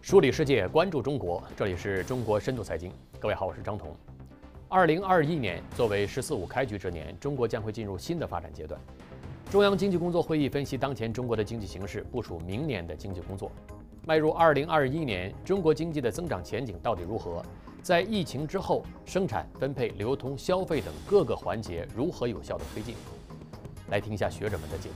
梳理世界，关注中国，这里是中国深度财经。各位好，我是张彤。2021年作为“十四五”开局之年，中国将会进入新的发展阶段。中央经济工作会议分析当前中国的经济形势，部署明年的经济工作。迈入2021年，中国经济的增长前景到底如何？在疫情之后，生产、分配、流通、消费等各个环节如何有效的推进？来听一下学者们的解读。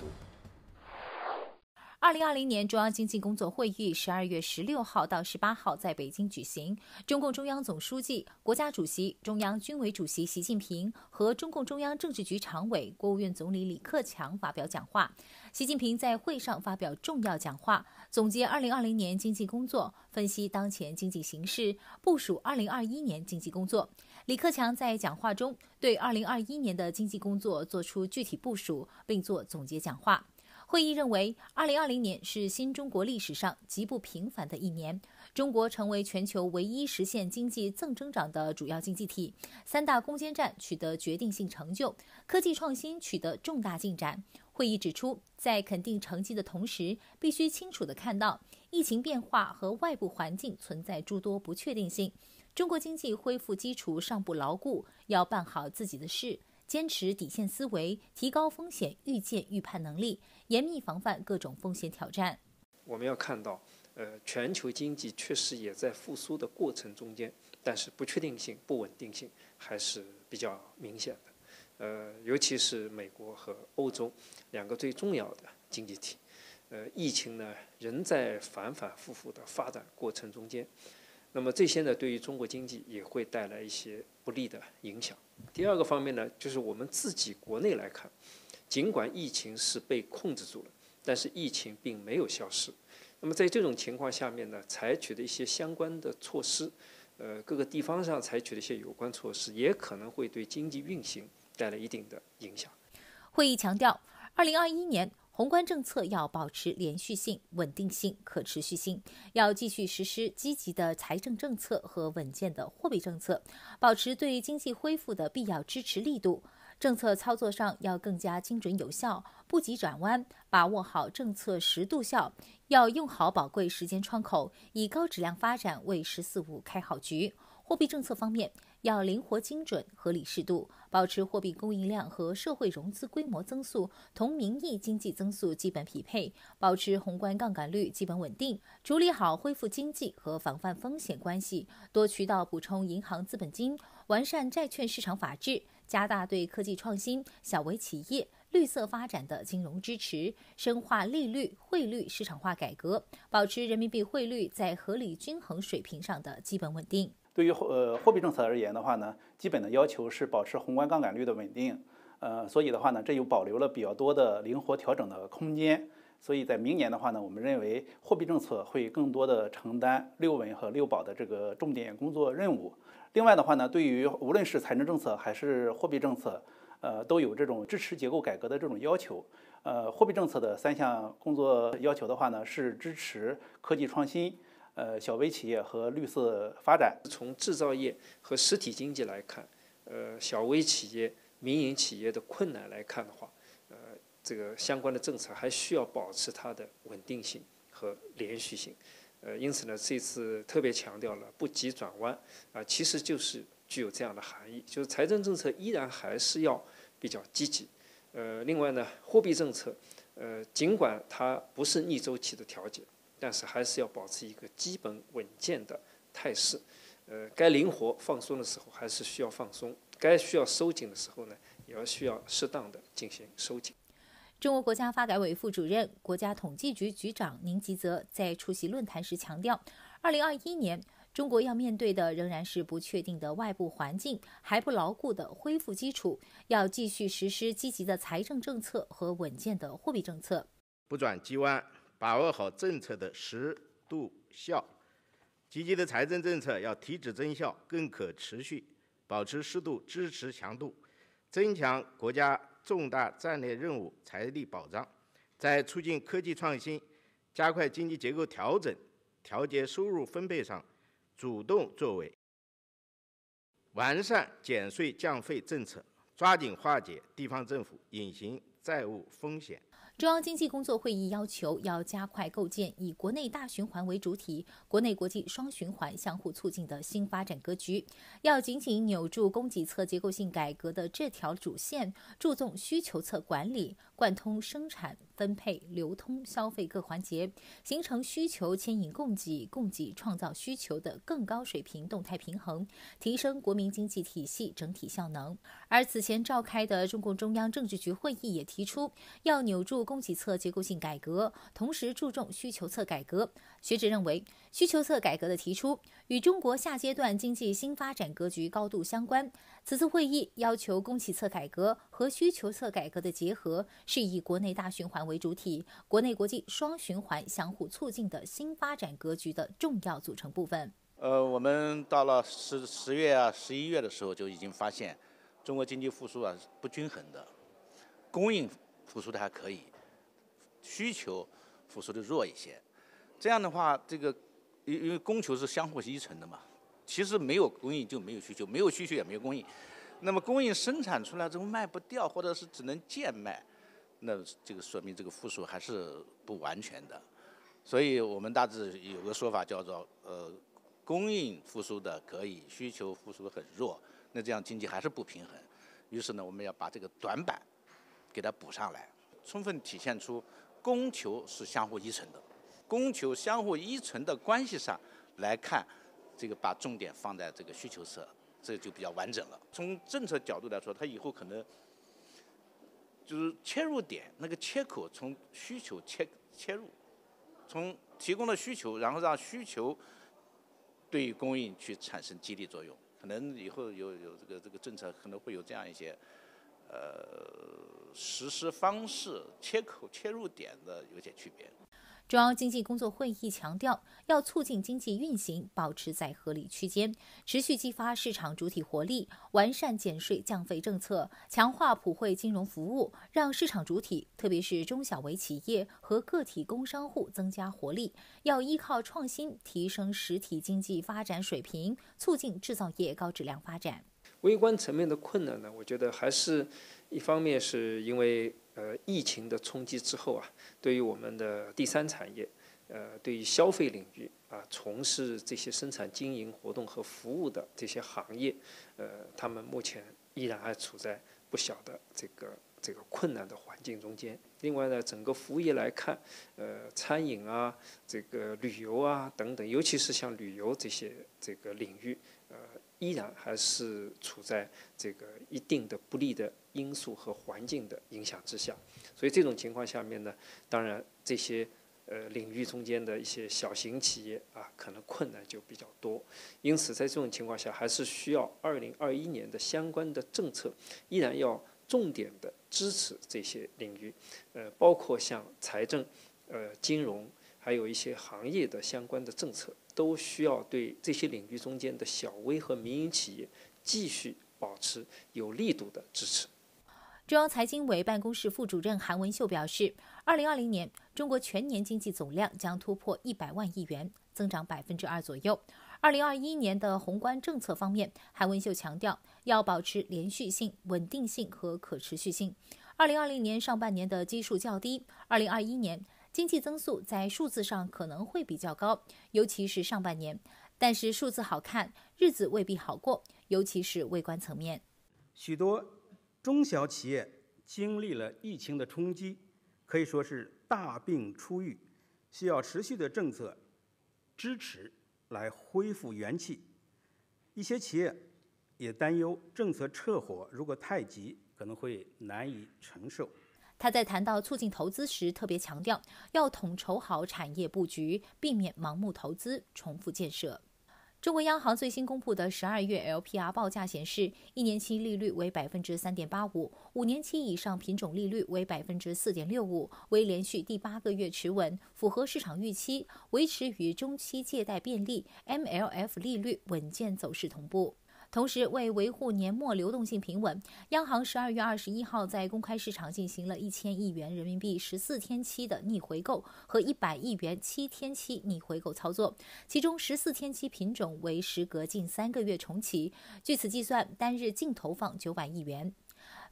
2020年中央经济工作会议12月16号到18号在北京举行，中共中央总书记、国家主席、中央军委主席习近平和中共中央政治局常委、国务院总理李克强发表讲话。习近平在会上发表重要讲话，总结2020年经济工作，分析当前经济形势，部署2021年经济工作。李克强在讲话中对2021年的经济工作作出具体部署，并作总结讲话。会议认为，2020年是新中国历史上极不平凡的一年。中国成为全球唯一实现经济正增长的主要经济体，三大攻坚战取得决定性成就，科技创新取得重大进展。会议指出，在肯定成绩的同时，必须清楚地看到疫情变化和外部环境存在诸多不确定性。中国经济恢复基础尚不牢固，要办好自己的事。坚持底线思维，提高风险预见预判能力，严密防范各种风险挑战。 我们要看到，全球经济确实也在复苏的过程中间，但是不确定性、不稳定性还是比较明显的。尤其是美国和欧洲两个最重要的经济体，疫情呢仍在反反复复的发展过程中间。那么这些呢，对于中国经济也会带来一些不利的影响。第二个方面呢，就是我们自己国内来看，尽管疫情是被控制住了，但是疫情并没有消失。那么在这种情况下面呢，采取的一些相关的措施，各个地方上采取的一些有关措施，也可能会对经济运行带来一定的影响。 会议强调，2021年宏观政策要保持连续性、稳定性、可持续性，要继续实施积极的财政政策和稳健的货币政策，保持对经济恢复的必要支持力度。政策操作上要更加精准有效，不急转弯，把握好政策时度效，要用好宝贵时间窗口，以高质量发展为“十四五”开好局。货币政策方面，要灵活精准、合理适度，保持货币供应量和社会融资规模增速同名义经济增速基本匹配，保持宏观杠杆率基本稳定，处理好恢复经济和防范风险关系，多渠道补充银行资本金，完善债券市场法治，加大对科技创新、小微企业、绿色发展的金融支持，深化利率、汇率市场化改革，保持人民币汇率在合理均衡水平上的基本稳定。 对于货币政策而言的话呢，基本的要求是保持宏观杠杆率的稳定，所以的话呢，这又保留了比较多的灵活调整的空间。所以在明年的话呢，我们认为货币政策会更多的承担六稳和六保的这个重点工作任务。另外的话呢，对于无论是财政政策还是货币政策，都有这种支持结构改革的这种要求。货币政策的3项工作要求的话呢，是支持科技创新、小微企业和绿色发展。 从制造业和实体经济来看，小微企业、民营企业的困难来看的话，这个相关的政策还需要保持它的稳定性和连续性。因此呢，这次特别强调了不急转弯其实就是具有这样的含义，就是财政政策依然还是要比较积极。另外呢，货币政策，尽管它不是逆周期的调节，但是还是要保持一个基本稳健的态势。该灵活放松的时候还是需要放松，该需要收紧的时候呢，也要需要适当的进行收紧。 中国国家发改委副主任、国家统计局局长宁吉泽在出席论坛时强调，2021年中国要面对的仍然是不确定的外部环境，还不牢固的恢复基础，要继续实施积极的财政政策和稳健的货币政策， 不转急弯，把握好政策的时度效。积极的财政政策要提质增效，更可持续，保持适度支持强度，增强国家重大战略任务财力保障，在促进科技创新、加快经济结构调整、调节收入分配上主动作为，完善减税降费政策，抓紧化解地方政府隐形债务风险。 中央经济工作会议要求要加快构建以国内大循环为主体、国内国际双循环相互促进的新发展格局，要紧紧扭住供给侧结构性改革的这条主线，注重需求侧管理，贯通生产、分配、流通、消费各环节，形成需求牵引供给、供给创造需求的更高水平动态平衡，提升国民经济体系整体效能。而此前召开的中共中央政治局会议也提出，要扭住供给侧结构性改革，同时注重需求侧改革。学者认为，需求侧改革的提出与中国下阶段经济新发展格局高度相关。此次会议要求供给侧改革和需求侧改革的结合，是以国内大循环为主体、国内国际双循环相互促进的新发展格局的重要组成部分。 我们到了10月啊、11月的时候就已经发现，中国经济复苏是不均衡的，供应复苏的还可以，需求复苏的弱一些。这样的话，因为供求是相互依存的嘛，其实没有供应就没有需求，没有需求也没有供应。那么供应生产出来之后卖不掉，或者是只能贱卖，那这个说明这个复苏还是不完全的。所以我们大致有个说法叫做供应复苏的可以，需求复苏很弱，那这样经济还是不平衡。于是呢，我们要把这个短板给它补上来，充分体现出供求是相互依存的。供求相互依存的关系上来看，这个把重点放在这个需求侧，这就比较完整了。从政策角度来说，它以后可能就是切入点那个切口从需求切入，从提供了需求，然后让需求对供应去产生激励作用。可能以后有这个政策可能会有这样一些实施方式、切口、切入点的有些区别。 中央经济工作会议强调，要促进经济运行保持在合理区间，持续激发市场主体活力，完善减税降费政策，强化普惠金融服务，让市场主体，特别是中小微企业和个体工商户增加活力。要依靠创新提升实体经济发展水平，促进制造业高质量发展。 微观层面的困难呢，我觉得还是一方面是因为疫情的冲击之后啊，对于我们的第三产业，对于消费领域啊，从事这些生产经营活动和服务的这些行业，他们目前依然还处在不小的这个困难的环境中间。另外呢，整个服务业来看，餐饮啊、这个旅游啊等等，尤其是像旅游这个领域，依然还是处在这个一定的不利的因素和环境的影响之下。所以这种情况下面呢，当然这些领域中间的一些小型企业啊，可能困难就比较多。因此在这种情况下，还是需要2021年的相关的政策依然要重点的支持这些领域，包括像财政、金融，还有一些行业的相关的政策，都需要对这些领域中间的小微和民营企业继续保持有力度的支持。 中央财经委办公室副主任韩文秀表示，2020年中国全年经济总量将突破100万亿元，增长2%左右。2021年的宏观政策方面，韩文秀强调要保持连续性、稳定性和可持续性。2020年上半年的基数较低，2021年经济增速在数字上可能会比较高，尤其是上半年。但是数字好看，日子未必好过，尤其是微观层面。 许多中小企业经历了疫情的冲击，可以说是大病初愈，需要持续的政策支持来恢复元气。一些企业也担忧政策撤火如果太急，可能会难以承受。 他在谈到促进投资时，特别强调要统筹好产业布局，避免盲目投资、重复建设。中国央行最新公布的12月 LPR 报价显示，1年期利率为 3.85%，5年期以上品种利率为 4.65%， 为连续第8个月持稳，符合市场预期，维持与中期借贷便利 MLF 利率稳健走势同步。同时，为维护年末流动性平稳，央行12月21号在公开市场进行了1000亿元人民币14天期的逆回购和100亿元7天期逆回购操作，其中14天期品种为时隔近3个月重启，据此计算，单日净投放900亿元。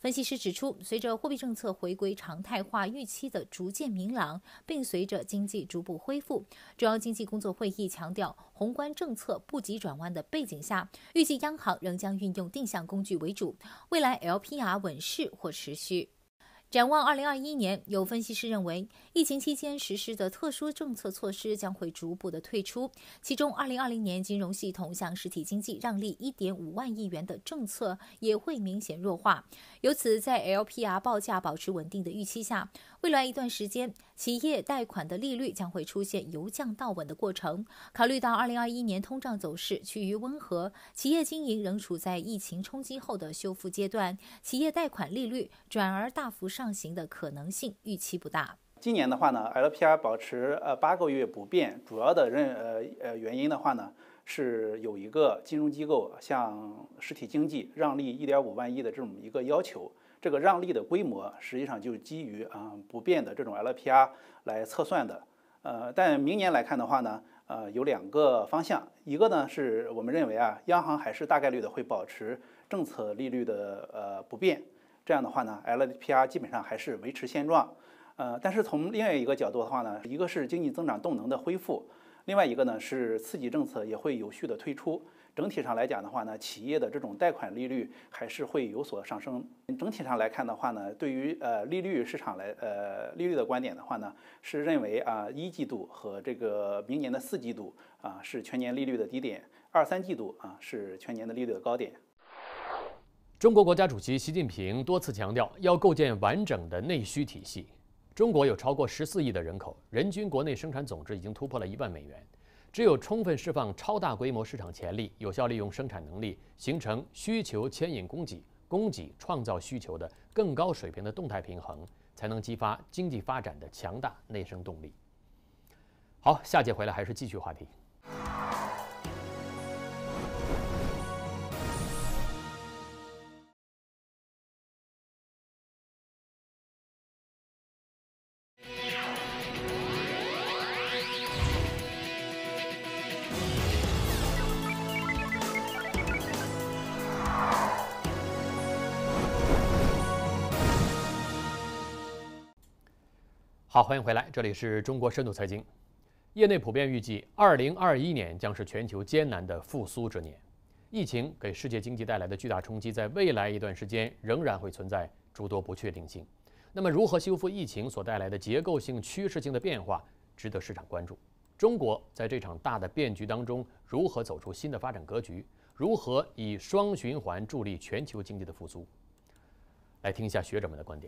分析师指出，随着货币政策回归常态化预期的逐渐明朗，并随着经济逐步恢复，中央经济工作会议强调，宏观政策不急转弯的背景下，预计央行仍将运用定向工具为主，未来 LPR 稳势或持续。展望2021年，有分析师认为，疫情期间实施的特殊政策措施将会逐步的退出，其中2020年金融系统向实体经济让利1.5万亿元的政策也会明显弱化。由此，在 LPR 报价保持稳定的预期下，未来一段时间，企业贷款的利率将会出现由降到稳的过程。考虑到2021年通胀走势趋于温和，企业经营仍处在疫情冲击后的修复阶段，企业贷款利率转而大幅上行的可能性预期不大。 今年的话呢 ，LPR 保持8个月不变，主要的原因的话呢，是有一个金融机构向实体经济让利1.5万亿的这么一个要求。这个让利的规模实际上就基于不变的这种 LPR 来测算的。但明年来看的话呢，有2个方向，一个呢是我们认为央行还是大概率的会保持政策利率的不变，这样的话呢 ，LPR 基本上还是维持现状。但是从另外一个角度的话呢，一个是经济增长动能的恢复，另外一个呢是刺激政策也会有序的推出。整体上来讲的话呢，企业的这种贷款利率还是会有所上升。整体上来看的话呢，对于利率市场利率的观点的话呢，是认为1季度和这个明年的4季度是全年利率的低点，2、3季度是全年的利率的高点。 中国国家主席习近平多次强调要构建完整的内需体系。中国有超过14亿的人口，人均国内生产总值已经突破了1万美元。只有充分释放超大规模市场潜力，有效利用生产能力，形成需求牵引供给、供给创造需求的更高水平的动态平衡，才能激发经济发展的强大内生动力。好，下节回来还是继续话题。好，欢迎回来，这里是中国深度财经。业内普遍预计，2021年将是全球艰难的复苏之年。疫情给世界经济带来的巨大冲击，在未来一段时间仍然会存在诸多不确定性。那么，如何修复疫情所带来的结构性、趋势性的变化，值得市场关注。中国在这场大的变局当中，如何走出新的发展格局？如何以双循环助力全球经济的复苏？来听一下学者们的观点。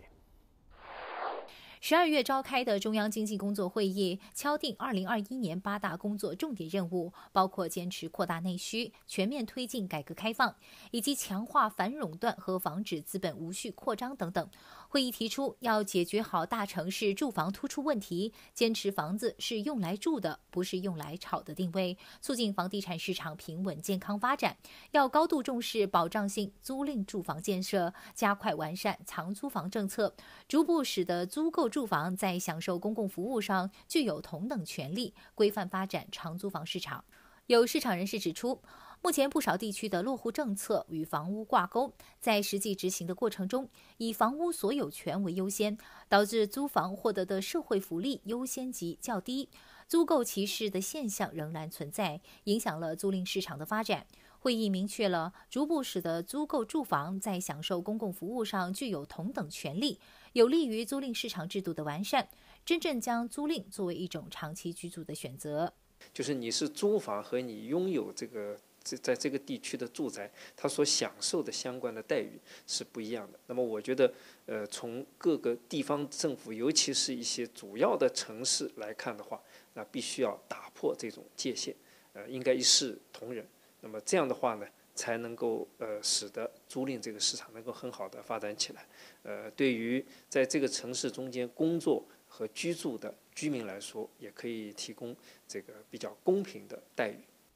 12月召开的中央经济工作会议敲定2021年8大工作重点任务，包括坚持扩大内需、全面推进改革开放，以及强化反垄断和防止资本无序扩张等等。会议提出，要解决好大城市住房突出问题，坚持房子是用来住的，不是用来炒的定位，促进房地产市场平稳健康发展。要高度重视保障性租赁住房建设，加快完善长租房政策，逐步使得租购住房在享受公共服务上具有同等权利，规范发展长租房市场。有市场人士指出，目前不少地区的落户政策与房屋挂钩，在实际执行的过程中，以房屋所有权为优先，导致租房获得的社会福利优先级较低，租购歧视的现象仍然存在，影响了租赁市场的发展。会议明确了逐步使得租购住房在享受公共服务上具有同等权利，有利于租赁市场制度的完善，真正将租赁作为一种长期居住的选择。 就是你是租房和你拥有在这个地区的住宅，它所享受的相关的待遇是不一样的。那么我觉得，从各个地方政府，尤其是一些主要的城市来看的话，那必须要打破这种界限，应该一视同仁。那么这样的话呢，才能够使得租赁这个市场能够很好的发展起来。对于在这个城市中间工作和居住的居民来说，也可以提供这个比较公平的待遇。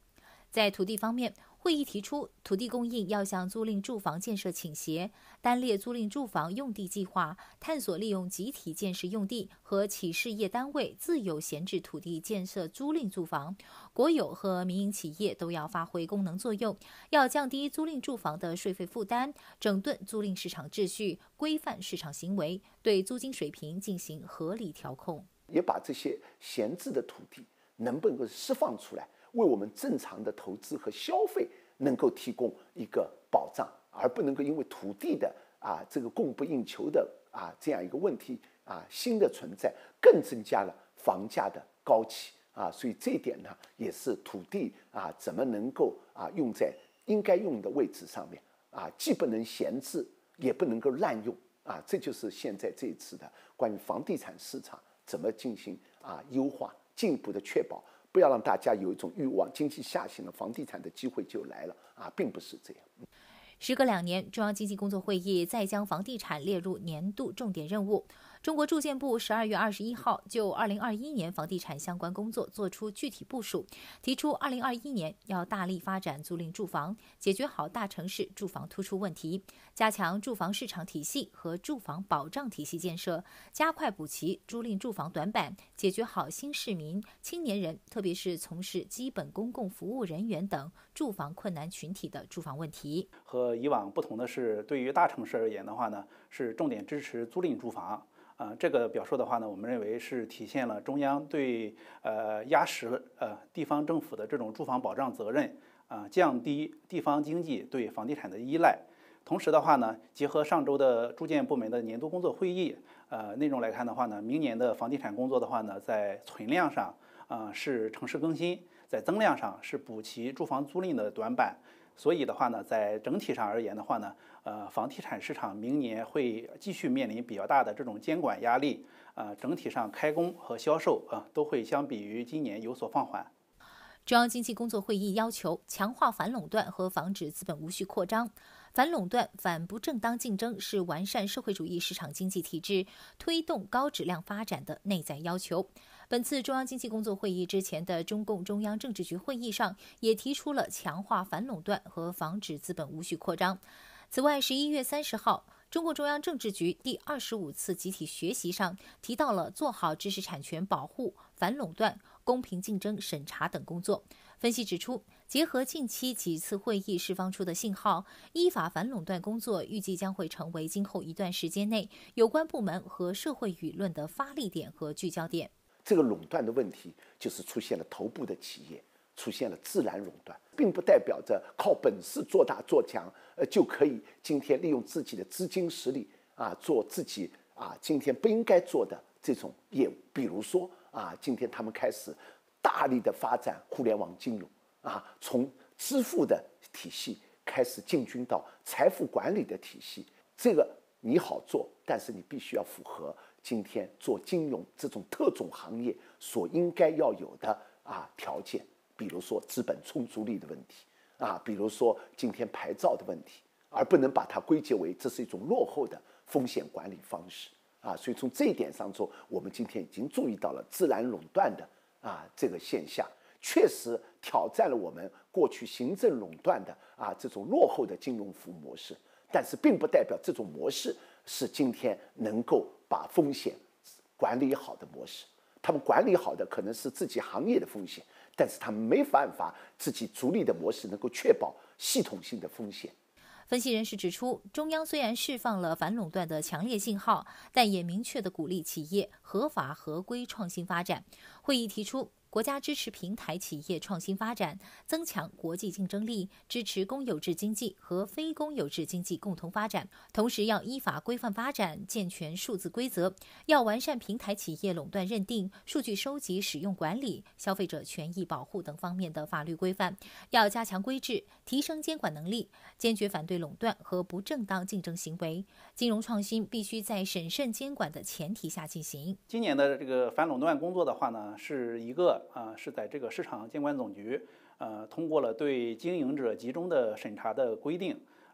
在土地方面，会议提出，土地供应要向租赁住房建设倾斜，单列租赁住房用地计划，探索利用集体建设用地和企事业单位自有闲置土地建设租赁住房，国有和民营企业都要发挥功能作用，要降低租赁住房的税费负担，整顿租赁市场秩序，规范市场行为，对租金水平进行合理调控， 也把这些闲置的土地能不能够释放出来，为我们正常的投资和消费能够提供一个保障，而不能够因为土地的这个供不应求的这样一个问题新的存在，更增加了房价的高企所以这一点呢，也是土地怎么能够用在应该用的位置上面既不能闲置，也不能够滥用这就是现在这一次的关于房地产市场怎么进行优化，进一步的确保。不要让大家有一种欲望，经济下行了，房地产的机会就来了并不是这样。 时隔2年，中央经济工作会议再将房地产列入年度重点任务。中国住建部12月21号就2021年房地产相关工作作出具体部署，提出2021年要大力发展租赁住房，解决好大城市住房突出问题，加强住房市场体系和住房保障体系建设，加快补齐租赁住房短板，解决好新市民、青年人，特别是从事基本公共服务人员等住房困难群体的住房问题。 和以往不同的是，对于大城市而言的话呢，是重点支持租赁住房。这个表述的话呢，我们认为是体现了中央对压实地方政府的这种住房保障责任降低地方经济对房地产的依赖。同时的话呢，结合上周的住建部门的年度工作会议内容来看的话呢，明年的房地产工作的话呢，在存量上是城市更新，在增量上是补齐住房租赁的短板。所以的话呢，在整体上而言的话呢，房地产市场明年会继续面临比较大的这种监管压力，整体上开工和销售都会相比于今年有所放缓。 中央经济工作会议要求强化反垄断和防止资本无序扩张。反垄断、反不正当竞争是完善社会主义市场经济体制、推动高质量发展的内在要求。本次中央经济工作会议之前的中共中央政治局会议上，也提出了强化反垄断和防止资本无序扩张。此外，11月30号，中共中央政治局第25次集体学习上提到了做好知识产权保护、反垄断、公平竞争审查等工作。分析指出，结合近期几次会议释放出的信号，依法反垄断工作预计将会成为今后一段时间内有关部门和社会舆论的发力点和聚焦点。 这个垄断的问题就是出现了头部的企业，出现了自然垄断，并不代表着靠本事做大做强就可以今天利用自己的资金实力做自己今天不应该做的这种业务。比如说今天他们开始大力的发展互联网金融从支付的体系开始进军到财富管理的体系。这个你好做，但是你必须要符合今天做金融这种特种行业所应该要有的条件，比如说资本充足率的问题比如说今天牌照的问题，而不能把它归结为这是一种落后的风险管理方式所以从这一点上说，我们今天已经注意到了自然垄断的这个现象，确实挑战了我们过去行政垄断的这种落后的金融服务模式，但是并不代表这种模式是今天能够把风险管理好的模式。他们管理好的可能是自己行业的风险，但是他们没办法自己逐利的模式能够确保系统性的风险。 分析人士指出，中央虽然释放了反垄断的强烈信号，但也明确地鼓励企业合法合规创新发展。会议提出，国家支持平台企业创新发展，增强国际竞争力，支持公有制经济和非公有制经济共同发展。同时，要依法规范发展，健全数字规则，要完善平台企业垄断认定、数据收集使用管理、消费者权益保护等方面的法律规范。要加强规制，提升监管能力，坚决反对垄断和不正当竞争行为。金融创新必须在审慎监管的前提下进行。 今年的这个反垄断工作的话呢，是在这个市场监管总局通过了对经营者集中的审查的规定，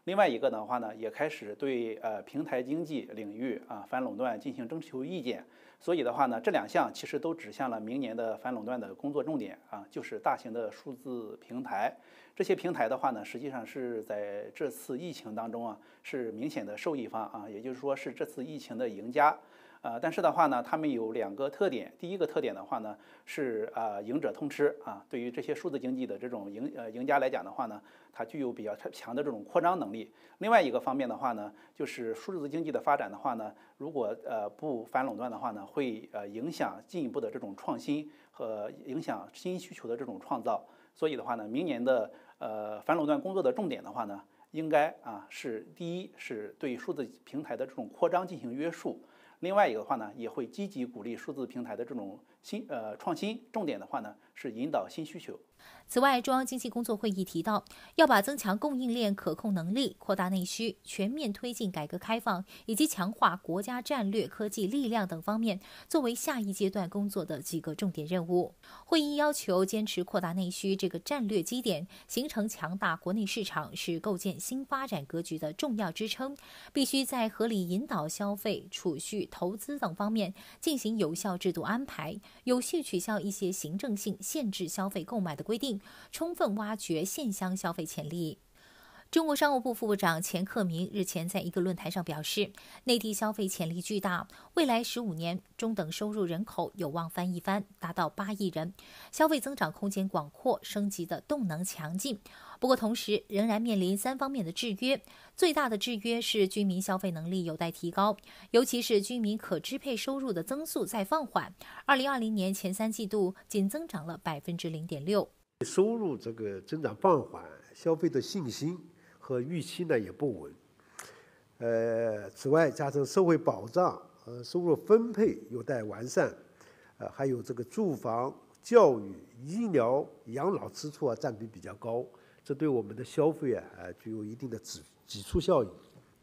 另外一个的话呢，也开始对平台经济领域反垄断进行征求意见。所以的话呢，这2项其实都指向了明年的反垄断的工作重点就是大型的数字平台。这些平台的话呢，实际上是在这次疫情当中是明显的受益方也就是说是这次疫情的赢家。但是的话呢，他们有2个特点。第一个特点的话呢，是赢者通吃对于这些数字经济的这种赢家来讲的话呢，它具有比较强的这种扩张能力。另外一个方面的话呢，就是数字经济的发展的话呢，如果不反垄断的话呢，会影响进一步的这种创新和影响新需求的这种创造。所以的话呢，明年的反垄断工作的重点的话呢，应该是第一是对数字平台的这种扩张进行约束。另外一个的话呢，也会积极鼓励数字平台的这种创新，重点的话呢是引导新需求。 此外，中央经济工作会议提到，要把增强供应链可控能力、扩大内需、全面推进改革开放以及强化国家战略科技力量等方面作为下一阶段工作的几个重点任务。会议要求坚持扩大内需这个战略基点，形成强大国内市场是构建新发展格局的重要支撑，必须在合理引导消费、储蓄、投资等方面进行有效制度安排，有序取消一些行政性限制消费购买的规定，充分挖掘现乡消费潜力。中国商务部副部长钱克明日前在一个论坛上表示，内地消费潜力巨大，未来15年中等收入人口有望翻一番，达到8亿人，消费增长空间广阔，升级的动能强劲。不过同时仍然面临3方面的制约，最大的制约是居民消费能力有待提高，尤其是居民可支配收入的增速在放缓，2020年前3季度仅增长了0.6%。 收入这个增长放缓，消费的信心和预期呢也不稳。此外，加上社会保障和收入分配有待完善，还有这个住房、教育、医疗、养老支出占比比较高，这对我们的消费具有一定的挤出效应。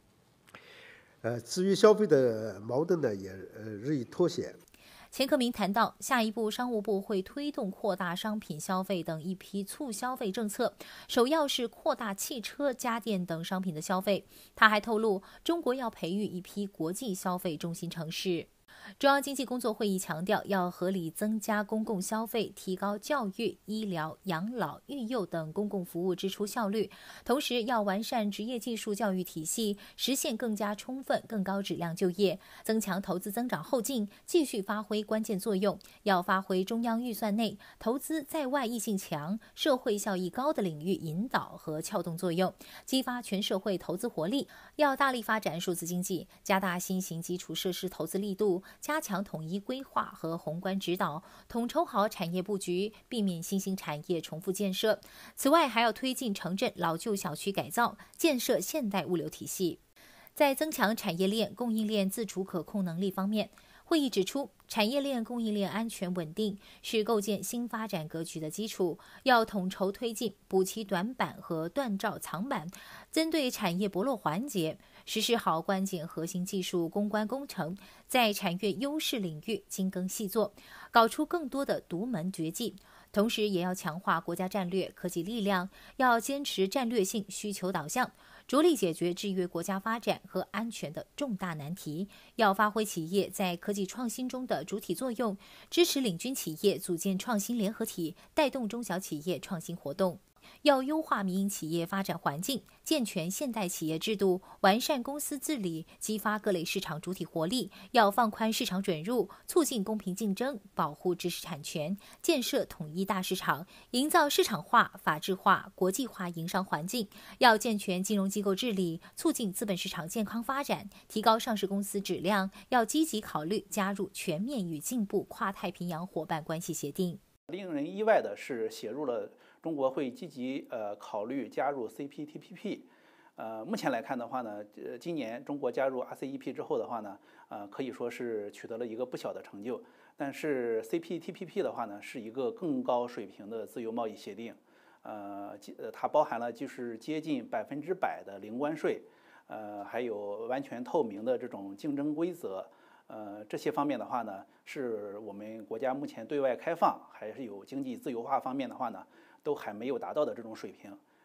至于消费的矛盾呢，也日益凸显。 钱克明谈到，下一步商务部会推动扩大商品消费等一批促消费政策，首要是扩大汽车、家电等商品的消费。他还透露，中国要培育一批国际消费中心城市。中央经济工作会议强调，要合理增加公共消费，提高教育、医疗、养老、育幼等公共服务支出效率，同时要完善职业技术教育体系，实现更加充分、更高质量就业，增强投资增长后劲，继续发挥关键作用。要发挥中央预算内投资在外溢性强、社会效益高的领域引导和撬动作用，激发全社会投资活力。要大力发展数字经济，加大新型基础设施投资力度，加强统一规划和宏观指导，统筹好产业布局，避免新兴产业重复建设。此外，还要推进城镇老旧小区改造，建设现代物流体系。在增强产业链、供应链自主可控能力方面，会议指出，产业链供应链安全稳定是构建新发展格局的基础，要统筹推进，补齐短板和断罩藏板，针对产业薄弱环节，实施好关键核心技术攻关工程，在产业优势领域精耕细作，搞出更多的独门绝技。同时也要强化国家战略科技力量，要坚持战略性需求导向，着力解决制约国家发展和安全的重大难题，要发挥企业在科技创新中的主体作用，支持领军企业组建创新联合体，带动中小企业创新活动。要优化民营企业发展环境，健全现代企业制度，完善公司治理，激发各类市场主体活力。要放宽市场准入，促进公平竞争，保护知识产权，建设统一大市场，营造市场化、法治化、国际化营商环境。要健全金融机构治理，促进资本市场健康发展，提高上市公司质量。要积极考虑加入全面与进步跨太平洋伙伴关系协定。 令人意外的是，写入了中国会积极考虑加入 CPTPP。目前来看的话呢，今年中国加入 RCEP 之后的话呢，可以说是取得了一个不小的成就。但是 CPTPP 的话呢，是一个更高水平的自由贸易协定，它包含了就是接近100%的零关税，还有完全透明的这种竞争规则。这些方面的话呢，是我们国家目前对外开放还是有经济自由化方面的话呢，都还没有达到的这种水平。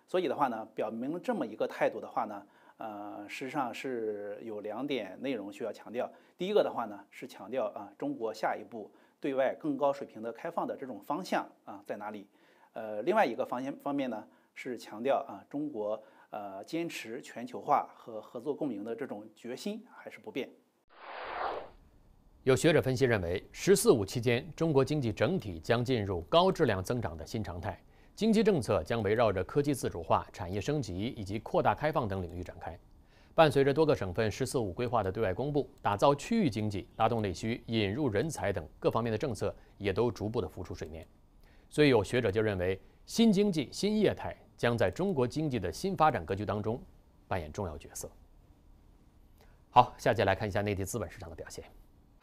所以的话呢，表明了这么一个态度的话呢，实际上是有2点内容需要强调。第一个的话呢，是强调中国下一步对外更高水平的开放的这种方向在哪里？另外一个方面呢，是强调中国坚持全球化和合作共赢的这种决心还是不变。 有学者分析认为，“十四五”期间，中国经济整体将进入高质量增长的新常态，经济政策将围绕着科技自主化、产业升级以及扩大开放等领域展开。伴随着多个省份“十四五”规划的对外公布，打造区域经济、拉动内需、引入人才等各方面的政策也都逐步的浮出水面。所以有学者就认为，新经济、新业态将在中国经济的新发展格局当中扮演重要角色。好，下节来看一下内地资本市场的表现。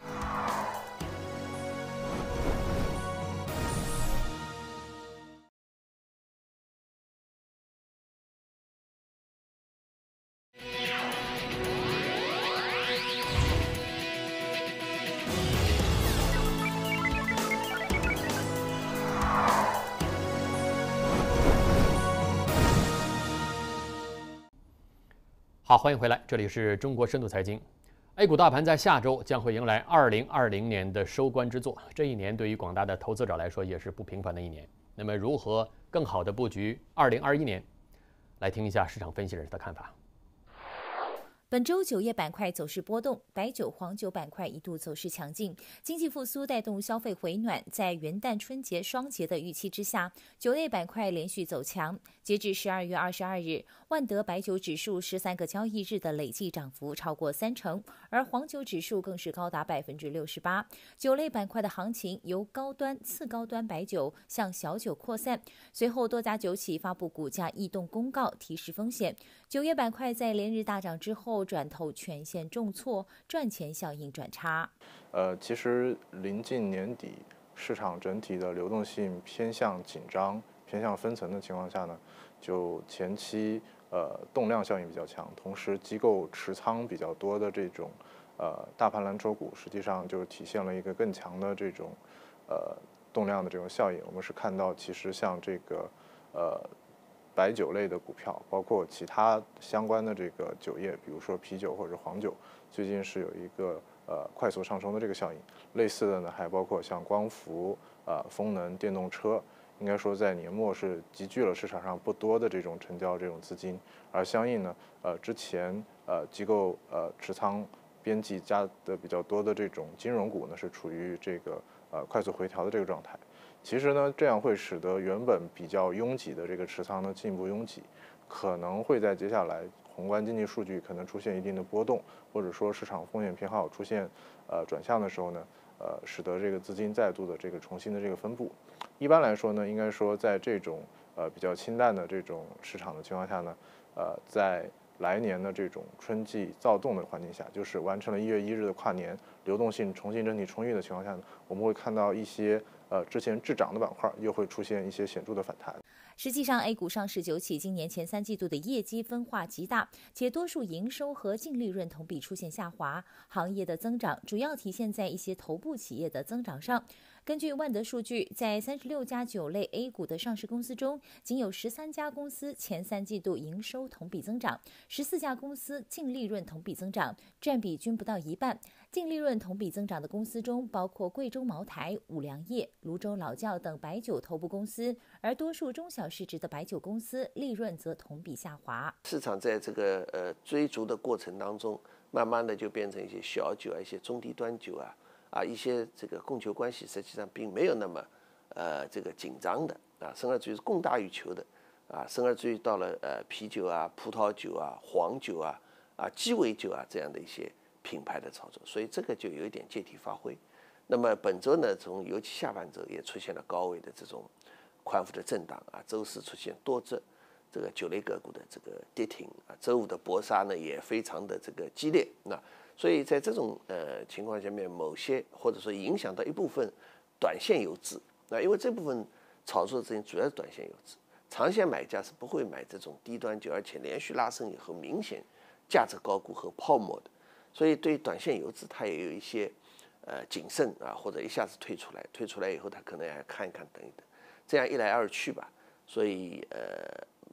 好，欢迎回来，这里是中国深度财经。A 股大盘在下周将会迎来2020年的收官之作，这一年对于广大的投资者来说也是不平凡的一年。那么，如何更好的布局2021年？来听一下市场分析人士的看法。 本周酒业板块走势波动，白酒、黄酒板块一度走势强劲，经济复苏带动消费回暖，在元旦、春节双节的预期之下，酒类板块连续走强。截至12月22日，万德白酒指数13个交易日的累计涨幅超过30%，而黄酒指数更是高达68%。酒类板块的行情由高端、次高端白酒向小酒扩散，随后多家酒企发布股价异动公告，提示风险。酒业板块在连日大涨之后，转头全线重挫，赚钱效应转差。 其实临近年底，市场整体的流动性偏向紧张、偏向分层的情况下呢，就前期动量效应比较强，同时机构持仓比较多的这种大盘蓝筹股，实际上就体现了一个更强的这种动量的这种效应。我们是看到，其实像这个白酒类的股票，包括其他相关的这个酒业，比如说啤酒或者黄酒，最近是有一个快速上冲的这个效应。类似的呢，还包括像光伏、风能、电动车，应该说在年末是集聚了市场上不多的这种成交这种资金，而相应呢，之前机构持仓边际加的比较多的这种金融股呢，是处于这个快速回调的这个状态。其实呢，这样会使得原本比较拥挤的这个持仓呢进一步拥挤，可能会在接下来宏观经济数据可能出现一定的波动，或者说市场风险偏好出现转向的时候呢，使得这个资金再度的这个重新的这个分布。一般来说呢，应该说在这种比较清淡的这种市场的情况下呢，在来年的这种春季躁动的环境下，就是完成了1月1日的跨年，流动性重新整体充裕的情况下呢，我们会看到一些之前滞涨的板块又会出现一些显著的反弹。 实际上 ，A 股上市酒企今年前3季度的业绩分化极大，且多数营收和净利润同比出现下滑。行业的增长主要体现在一些头部企业的增长上。根据万德数据，在36家酒类 A 股的上市公司中，仅有13家公司前3季度营收同比增长，14家公司净利润同比增长，占比均不到一半。净利润同比增长的公司中，包括贵州茅台、五粮液、泸州老窖等白酒头部公司，而多数中小市值的白酒公司利润则同比下滑。 市场在这个追逐的过程当中，慢慢的就变成一些小酒啊，一些中低端酒一些这个供求关系实际上并没有那么这个紧张的生而至于是供大于求的生而至于到了啤酒啊、葡萄酒啊、黄酒鸡尾酒这样的一些品牌的炒作，所以这个就有一点借题发挥。那么本周呢，尤其下半周也出现了高位的这种宽幅的震荡周四出现多只这个酒类个股的这个跌停周五的搏杀呢也非常的这个激烈所以在这种情况下面，某些或者说影响到一部分短线游资因为这部分炒作资金主要是短线游资，长线买家是不会买这种低端酒，而且连续拉升以后明显价值高估和泡沫的，所以对于短线游资它也有一些谨慎或者一下子退出来以后他可能还看一看等一等，这样一来二去吧，所以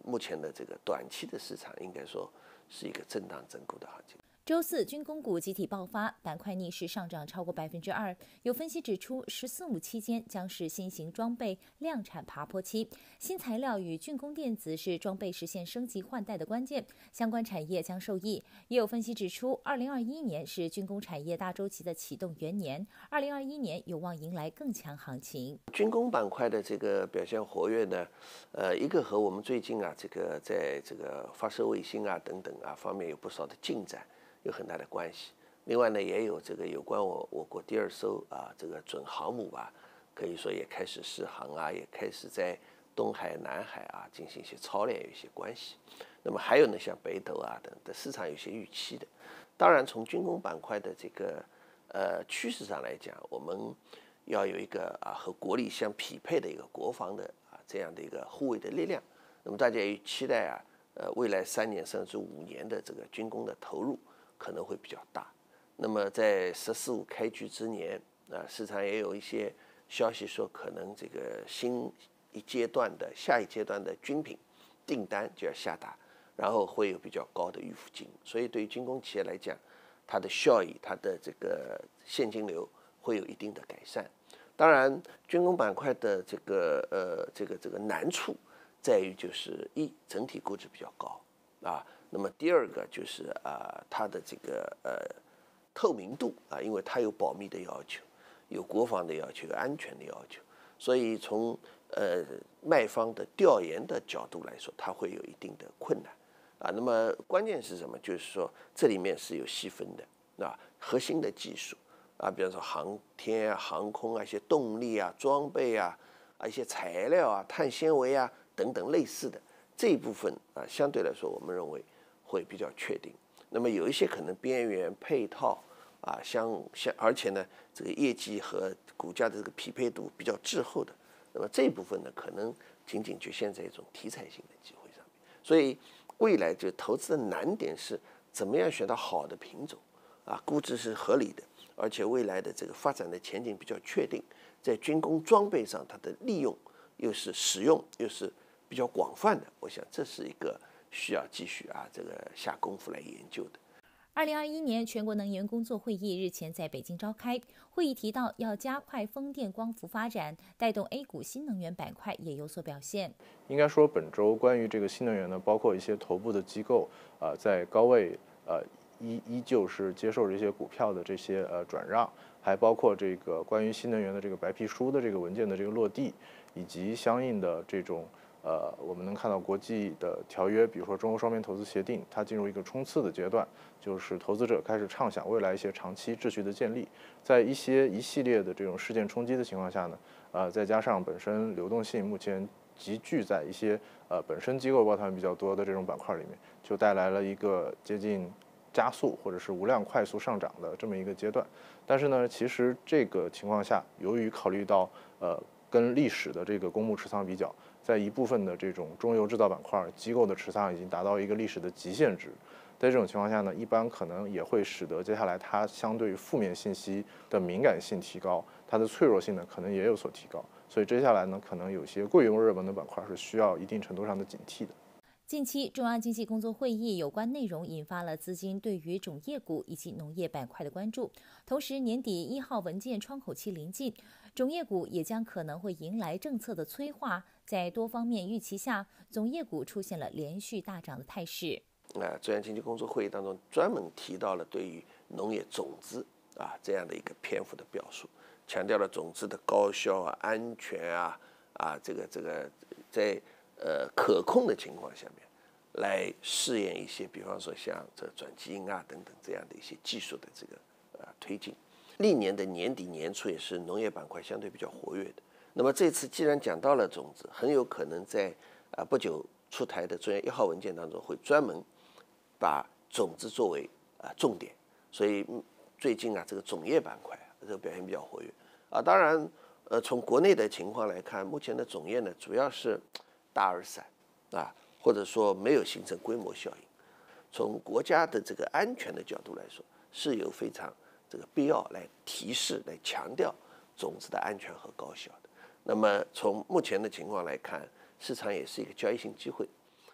目前的这个短期的市场应该说是一个震荡整固的行情。 周四，军工股集体爆发，板块逆势上涨超过2%。有分析指出，“14+5”期间将是新型装备量产爬坡期，新材料与军工电子是装备实现升级换代的关键，相关产业将受益。也有分析指出，2021年是军工产业大周期的启动元年，2021年有望迎来更强行情。 军工板块的这个表现活跃呢，一个和我们最近这个在这个发射卫星等等方面有不少的进展有很大的关系。另外呢，也有这个有关我国第2艘这个准航母可以说也开始试航也开始在东海、南海进行一些操练有一些关系。那么还有呢，像北斗等的市场有些预期的。当然，从军工板块的这个趋势上来讲，我们要有一个和国力相匹配的一个国防的这样的一个护卫的力量。那么大家也期待未来3年甚至5年的这个军工的投入可能会比较大。那么在“14+5”开局之年市场也有一些消息说，可能这个下一阶段的军品订单就要下达，然后会有比较高的预付金，所以对于军工企业来讲，它的效益、它的这个现金流会有一定的改善。当然，军工板块的这个难处在于就是整体估值比较高那么第二个就是它的这个透明度因为它有保密的要求，有国防的要求，有安全的要求，所以从卖方的调研的角度来说，它会有一定的困难那么关键是什么？就是说这里面是有细分的核心的技术比方说航天航空一些动力装备一些材料碳纤维等等类似的这一部分相对来说我们认为会比较确定。那么有一些可能边缘配套而且呢这个业绩和股价的这个匹配度比较滞后的，那么这一部分呢可能仅仅局限在一种题材性的机会上面。所以未来就投资的难点是怎么样选到好的品种估值是合理的，而且未来的这个发展的前景比较确定，在军工装备上它的利用又是使用又是比较广泛的，我想这是一个需要继续这个下功夫来研究的。 2021年全国能源工作会议日前在北京召开，会议提到要加快风电光伏发展，带动 A 股新能源板块也有所表现。 应该说本周关于这个新能源呢，包括一些头部的机构在高位依旧是接受这些股票的这些转让，还包括这个关于新能源的这个白皮书的这个文件的这个落地，以及相应的这种我们能看到国际的条约，比如说中欧双边投资协定，它进入一个冲刺的阶段，就是投资者开始畅想未来一些长期秩序的建立。在一系列的这种事件冲击的情况下呢，再加上本身流动性目前集聚在一些本身机构抱团比较多的这种板块里面，就带来了一个接近加速或者是无量快速上涨的这么一个阶段。但是呢，其实这个情况下，由于考虑到跟历史的这个公募持仓比较，在一部分的这种中游制造板块，机构的持仓已经达到一个历史的极限值。在这种情况下呢，一般可能也会使得接下来它相对于负面信息的敏感性提高，它的脆弱性呢可能也有所提高。所以接下来呢，可能有些过于热门的板块是需要一定程度上的警惕的。 近期中央经济工作会议有关内容引发了资金对于种业股以及农业板块的关注。同时，年底1号文件窗口期临近，种业股也将可能会迎来政策的催化。在多方面预期下，种业股出现了连续大涨的态势。 中央经济工作会议当中专门提到了对于农业种子这样的一个篇幅的表述，强调了种子的高效安全这个在可控的情况下面来试验一些，比方说像这转基因等等这样的一些技术的这个推进。历年的年底年初也是农业板块相对比较活跃的。那么这次既然讲到了种子，很有可能在不久出台的中央1号文件当中会专门把种子作为重点，所以最近这个种业板块这个表现比较活跃当然从国内的情况来看，目前的种业呢主要是大而散或者说没有形成规模效应。从国家的这个安全的角度来说，是有非常这个必要来提示、来强调种子的安全和高效的。那么从目前的情况来看，市场也是一个交易性机会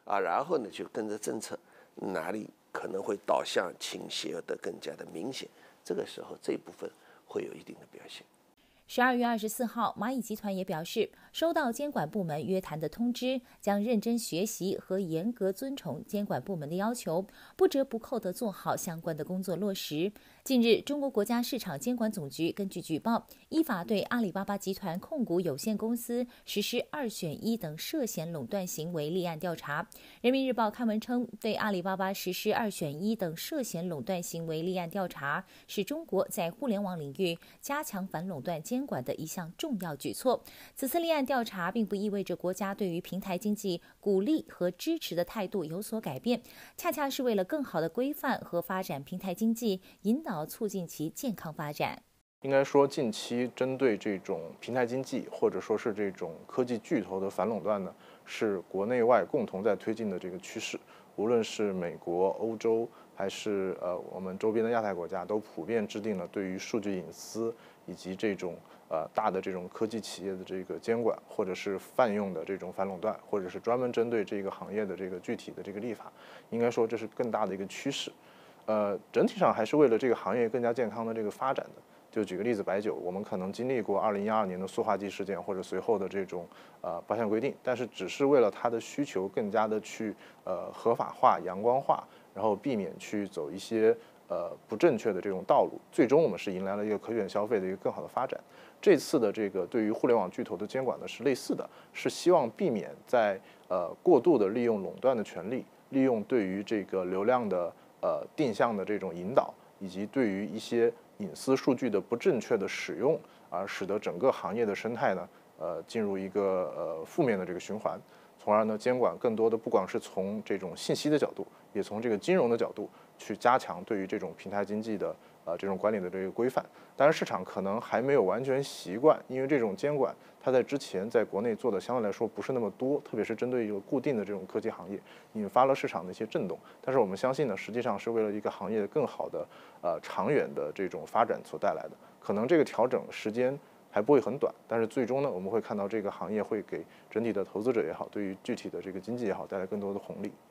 然后呢就跟着政策哪里可能会导向倾斜的更加的明显，这个时候这一部分会有一定的表现。 12月24号，蚂蚁集团也表示，收到监管部门约谈的通知，将认真学习和严格遵从监管部门的要求，不折不扣地做好相关的工作落实。近日，中国国家市场监管总局根据举报，依法对阿里巴巴集团控股有限公司实施2选1等涉嫌垄断行为立案调查。人民日报刊文称，对阿里巴巴实施2选1等涉嫌垄断行为立案调查，是中国在互联网领域加强反垄断监管的一项重要举措。此次立案调查并不意味着国家对于平台经济鼓励和支持的态度有所改变，恰恰是为了更好的规范和发展平台经济，引导促进其健康发展。 应该说，近期针对这种平台经济或者说是这种科技巨头的反垄断呢，是国内外共同在推进的这个趋势。无论是美国、欧洲，还是我们周边的亚太国家，都普遍制定了对于数据隐私以及这种大的这种科技企业的这个监管，或者是泛用的这种反垄断，或者是专门针对这个行业的这个具体的这个立法。应该说，这是更大的一个趋势。整体上还是为了这个行业更加健康的这个发展的。就举个例子，白酒，我们可能经历过2012年的塑化剂事件，或者随后的这种保险规定，但是只是为了它的需求更加的去合法化、阳光化，然后避免去走一些不正确的这种道路，最终我们是迎来了一个可选消费的一个更好的发展。这次的这个对于互联网巨头的监管呢是类似的，是希望避免在过度的利用垄断的权利，利用对于这个流量的定向的这种引导，以及对于一些隐私数据的不正确的使用，而使得整个行业的生态呢进入一个负面的这个循环，从而呢监管更多的不光是从这种信息的角度，也从这个金融的角度去加强对于这种平台经济的这种管理的这个规范。当然市场可能还没有完全习惯，因为这种监管它在之前在国内做的相对来说不是那么多，特别是针对一个固定的这种科技行业，引发了市场的一些震动。但是我们相信呢，实际上是为了一个行业更好的长远的这种发展所带来的。可能这个调整时间还不会很短，但是最终呢，我们会看到这个行业会给整体的投资者也好，对于具体的这个经济也好，带来更多的红利。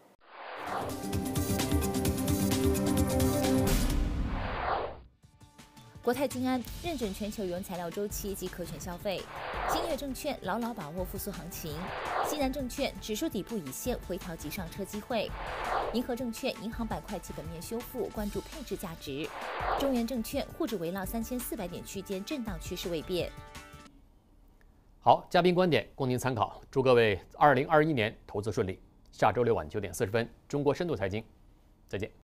国泰君安认准全球原材料周期及可选消费，兴业证券牢牢把握复苏行情，西南证券指数底部已现回调及上车机会，银河证券银行板块基本面修复，关注配置价值，中原证券沪指围绕3400点区间震荡趋势未变。 好，嘉宾观点供您参考，祝各位2021年投资顺利。下周六晚9点40分，中国深度财经，再见。